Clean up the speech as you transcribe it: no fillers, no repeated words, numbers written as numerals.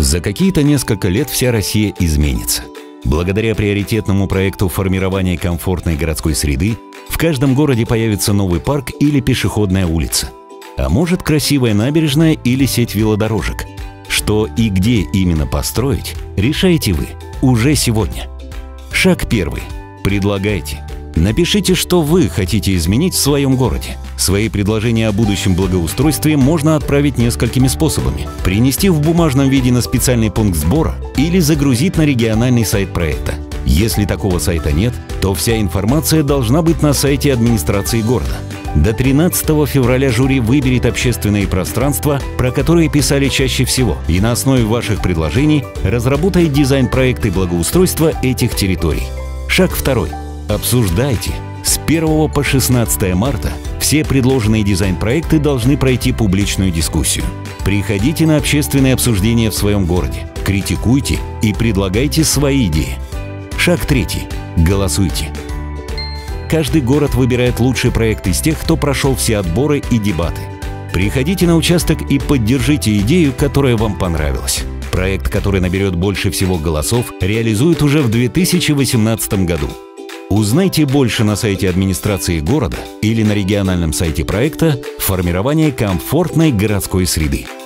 За какие-то несколько лет вся Россия изменится. Благодаря приоритетному проекту формирования комфортной городской среды в каждом городе появится новый парк или пешеходная улица. А может, красивая набережная или сеть велодорожек. Что и где именно построить, решаете вы уже сегодня. Шаг первый. Предлагайте. Напишите, что вы хотите изменить в своем городе. Свои предложения о будущем благоустройстве можно отправить несколькими способами. Принести в бумажном виде на специальный пункт сбора или загрузить на региональный сайт проекта. Если такого сайта нет, то вся информация должна быть на сайте администрации города. До 13 февраля жюри выберет общественные пространства, про которые писали чаще всего, и на основе ваших предложений разработает дизайн-проекты благоустройства этих территорий. Шаг второй. Обсуждайте. С 1 по 16 марта все предложенные дизайн-проекты должны пройти публичную дискуссию. Приходите на общественные обсуждения в своем городе, критикуйте и предлагайте свои идеи. Шаг третий. Голосуйте. Каждый город выбирает лучший проект из тех, кто прошел все отборы и дебаты. Приходите на участок и поддержите идею, которая вам понравилась. Проект, который наберет больше всего голосов, реализуют уже в 2018 году. Узнайте больше на сайте администрации города или на региональном сайте проекта «Формирование комфортной городской среды».